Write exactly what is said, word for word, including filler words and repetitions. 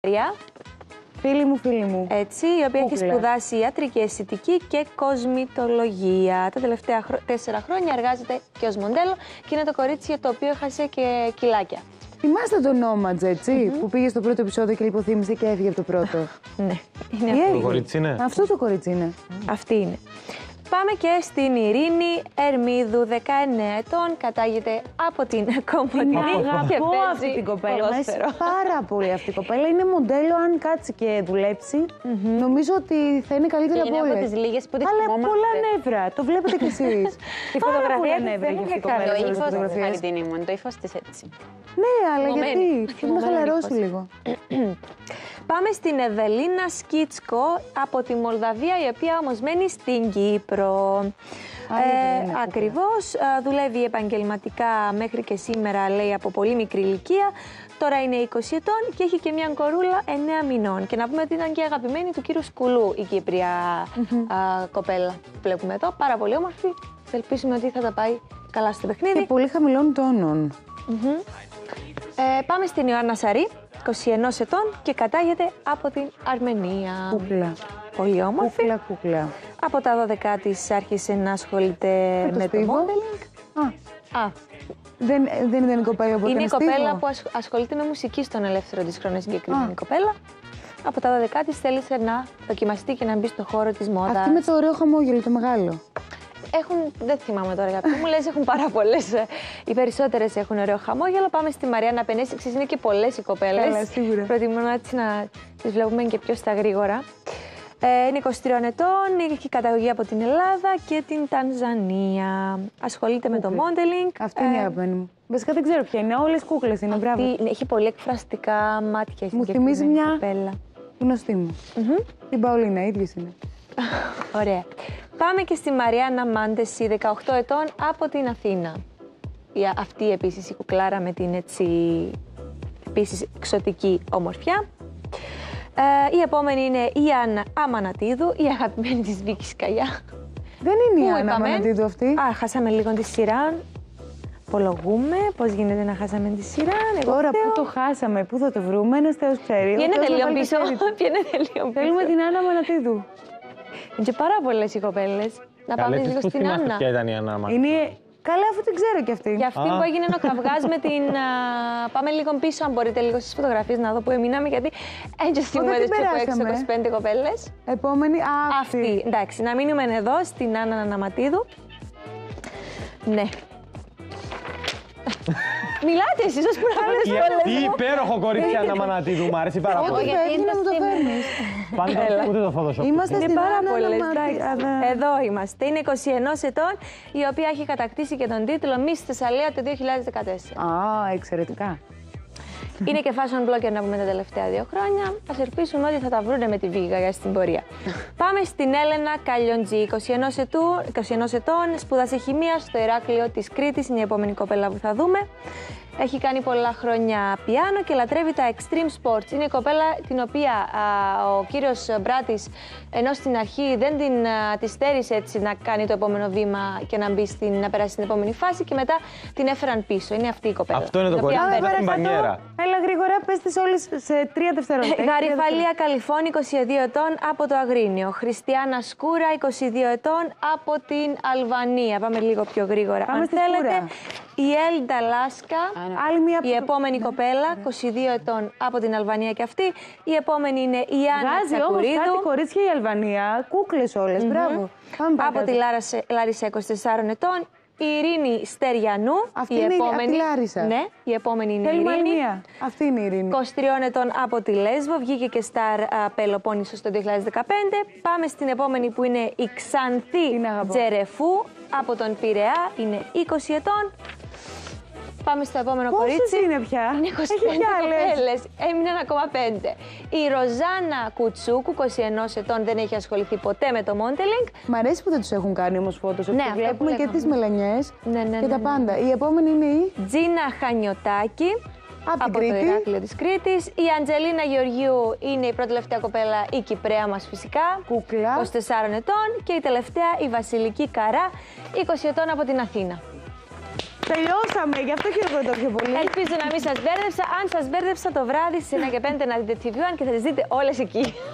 Μαρία. Φίλη μου, φίλη μου. Έτσι, η οποία Κούκλα. έχει σπουδάσει ιατρική αισθητική και κοσμητολογία. Τα τελευταία χρο... τέσσερα χρόνια εργάζεται και ως μοντέλο και είναι το κορίτσι το οποίο έχασε και κιλάκια. Θυμάστε τον Νόματζ, έτσι, Mm-hmm. που πήγε στο πρώτο επεισόδιο και λιποθύμησε και έφυγε από το πρώτο. Ναι, είναι Τι αυτή. Το κορίτσι είναι. Αυτό το κορίτσι είναι. Αυτή είναι. Πάμε και στην Ειρήνη Ερμίδου, δεκαεννέα ετών, κατάγεται από την Κομωτινή και Αγαπώ παίζει αυτή την κοπέλα. Μου αρέσει ποδόσφαιρο. πάρα πολύ αυτή η κοπέλα. Είναι μοντέλο, αν κάτσει και δουλέψει, νομίζω ότι θα είναι καλύτερη Είναι από από όλες. τις λίγες που τη Αλλά θυμόμαστε. πολλά νεύρα. Το βλέπετε κι εσείς. Η φωτογραφία της νεύρα δεν έχει είναι αυτή η κοπέλα. Το σε όλες τις ύφος της φωτογραφίες. Χαριτίνη μου, το ύφος της έτσι. Ναι, αλλά Θυμωμένη. γιατί. Θέλει να Θυμωμένο χαλαρώσει ύφος. λίγο. Πάμε στην Ευελίνα Σκίτσκο από τη Μολδαβία, η οποία όμως μένει στην Κύπρο. Άλλη Ευελίνα, Ε, ακριβώς, ε, δουλεύει επαγγελματικά μέχρι και σήμερα, λέει, από πολύ μικρή ηλικία. Τώρα είναι είκοσι ετών και έχει και μια κορούλα εννέα μηνών. Και να πούμε ότι ήταν και αγαπημένη του κύριου Σκουλού η Κύπρια α, κοπέλα που βλέπουμε εδώ. Πάρα πολύ όμορφη. Ελπίζουμε ότι θα τα πάει καλά στο παιχνίδι. Και πολύ χαμηλών τόνων. Ε, πάμε στην Ιωάννα Σαρή, είκοσι ένα ετών και κατάγεται από την Αρμενία. Κούκλα. Πολύ όμορφη. Κούκλα, κούκλα. Από τα δώδεκά της άρχισε να ασχολείται το με το στίβο. modeling. Α, Α, δεν, δεν ήταν η κοπέλα που είναι η έκανε κοπέλα στίβο? που ασ- ασχολείται με μουσική στον ελεύθερο της χρόνος, συγκεκριμένη Α. κοπέλα. Από τα δώδεκά της θέλησε να δοκιμαστεί και να μπει στο χώρο της μόδας. Αυτή με το ωραίο χαμόγελο, το μεγάλο. Έχουν, δεν θυμάμαι τώρα για ποιο μου λες, έχουν πάρα πολλές. ε, Οι περισσότερες έχουν ωραίο χαμόγελο. Πάμε στη Μαριάννα Πενέση, ξέρεις, είναι και πολλές οι κοπέλες. Καλά, σίγουρα. Προτιμώ έτσι να τις βλέπουμε και πιο στα γρήγορα. Ε, είναι είκοσι τρία ετών, έχει καταγωγή από την Ελλάδα και την Τανζανία. Ασχολείται με το modeling. Αυτή είναι η Ε, αγαπημένη μου. Βασικά δεν ξέρω ποια είναι. Όλες κούκλες είναι. Μπράβο. αυτή- ναι, έχει πολύ εκφραστικά μάτια. η Μου συγκεκριμένη θυμίζει μια- κοπέλα. Γνωστή μου. Την Παολίνα, ίδιες είναι. Ωραία. Πάμε και στη Μαριάννα Μάντεση, δεκαοκτώ ετών, από την Αθήνα. Η, αυτή επίσης η κουκλάρα με την έτσι επίσης εξωτική ομορφιά. Ε, η επόμενη είναι η Άννα Αμανατίδου, η αγαπημένη της Βίκης Σκαλιά. Δεν είναι η Πού Άννα είπαμε? Μανατίδου αυτή. Α, χάσαμε λίγο τη σειρά. Απολογούμε. Πώς γίνεται να χάσαμε τη σειρά. Εγώ Τώρα φταίω. που το χάσαμε, πού θα το βρούμε, ένας Θεός ξέρει. Ο Πιένετε Θεός να λίγο βάλει το πίσω. χέρι του. Πιένετε λίγο πίσω. Θέλουμε την Άννα Μανατίδου. Είναι και πάρα πολλές οι κοπέλες. Να πάμε Καλέ, λίγο πώς στην θυμάστε Άννα. ποια ήταν η Άννα μας. Είναι. Καλά, αφού την ξέρω κι αυτή. Για αυτή Α. που έγινε ο καυγάς με την. α, πάμε λίγο πίσω, αν μπορείτε, λίγο στις φωτογραφίες να δω που έμειναμε. Γιατί έτσι θυμούμαι την τις πιο έξω περάσαμε. είκοσι πέντε κοπέλες. Επόμενη. Α, Αυτή. Εντάξει, να μείνουμε εδώ στην Άννα Αναματίδου. Ναι. Μιλάτε εσείς, ως που να Τι- βρείτε Τι υπέροχο κορίτσι Άννα Μανατίδου, μου αρέσει πάρα Ό,τι πολύ. γιατί φεύγει να μου το είναι φέρνεις. Πάντα ούτε το Photoshop. Είμαστε Είναι στην πάρα Άννα πολλές. Αναματίδου. εντάξει. Εδώ είμαστε. Είναι είκοσι ένα ετών, η οποία έχει κατακτήσει και τον τίτλο Miss Θεσσαλία το δύο χιλιάδες δεκατέσσερα. Α, εξαιρετικά. Είναι και fashion blogger να πούμε τα τελευταία δύο χρόνια. Ας ελπίσουμε ότι θα τα βρούνε με τη Βίγα στην πορεία. Πάμε στην Έλενα Καλιοντζή, είκοσι ένα ετού, είκοσι ένα ετών, σπούδασε χημεία στο Ηράκλειο της Κρήτης, είναι η επόμενη κοπέλα που θα δούμε. Έχει κάνει πολλά χρόνια πιάνο και λατρεύει τα extreme sports. Είναι η κοπέλα την οποία α, ο κύριος Μπράτης, ενώ στην αρχή δεν την α, τη στέρισε έτσι να κάνει το επόμενο βήμα και να, μπει στην, να περάσει στην επόμενη φάση και μετά την έφεραν πίσω. Είναι αυτή η κοπέλα. Αυτό είναι το την οποία κορίτσι. παίρνει. Στην μπανιέρα. Έλα γρήγορα, πες τις όλες σε τρία δευτερόλεπτα. Γαριφαλία Καλιφών, είκοσι δύο ετών, από το Αγρίνιο. Χριστιανά Σκούρα, είκοσι δύο ετών, από την Αλβανία. Πάμε λίγο πιο γρήγορα. Πάμε αν στη θέλετε. Σκούρα. Η Έλντα Λάσκα, Άλλη μία η επόμενη κοπέλα, είκοσι δύο ετών, από την Αλβανία και αυτή. Η επόμενη είναι η Άννα Βγάζει όμως κάτι Τσακουρίδου, κορίτσια η Αλβανία. Κούκλες όλες. Μπράβο. Πάμε από παρακάτω. τη Λάρασα- Λάρισα, είκοσι τέσσερα ετών. Η Ειρήνη Στεριανού, Αυτή η είναι η- επόμενη. από τη Λάρισα. Ναι, η επόμενη είναι η Θέλουμε άλλη Ειρήνη. μία. Αυτή είναι η Ειρήνη. είκοσι τρία ετών από τη Λέσβο, βγήκε και Star α, Πελοπόννησος το δύο χιλιάδες δεκαπέντε. Πάμε στην επόμενη που είναι η Ξανθή Την αγαπώ. Τζερεφού από τον Πειραιά, είναι είκοσι ετών. Πάμε στο επόμενο Πόσες κορίτσι. είναι πια? Είναι είκοσι Έχει πέντε κι άλλες. κοπέλες. Έμειναν ακόμα πέντε. Η Ροζάνα Κουτσούκου, είκοσι ένα ετών, δεν έχει ασχοληθεί ποτέ με το modeling. Μ' αρέσει που δεν τους έχουν κάνει όμως φώτος. Ναι, αυτό Βλέπουμε που και λέγαμε. τις μελανιές Ναι, ναι, και ναι, τα ναι. πάντα. Η επόμενη είναι η. Τζίνα Χανιωτάκη. Απ' την από Κρήτη. το Ηράκλειο της Κρήτης. Η Αντζελίνα Γεωργίου είναι η πρώτη τελευταία κοπέλα, η Κυπραία μας φυσικά. Κούκλα. είκοσι τέσσερα ετών. Και η τελευταία η Βασιλική Καρά, είκοσι ετών, από την Αθήνα. Τελειώσαμε, γι' αυτό χειροκροτώ πιο πολύ. Ελπίζω να μην σας μπέρδεψα. Αν σας μπέρδεψα το βράδυ στις εννιά και πέντε να δείτε τι βι One και θα τις δείτε όλες εκεί.